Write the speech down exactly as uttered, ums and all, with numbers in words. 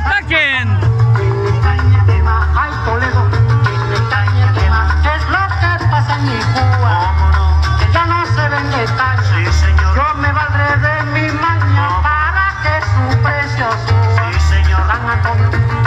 ¡Ataquen! Ay, Toledo, es lo que pasa en mi Cuba, que ya no se vende caña. Sí, señor. Yo me valdré de mi maña para que su precio suba. Sí, señor. San Antonio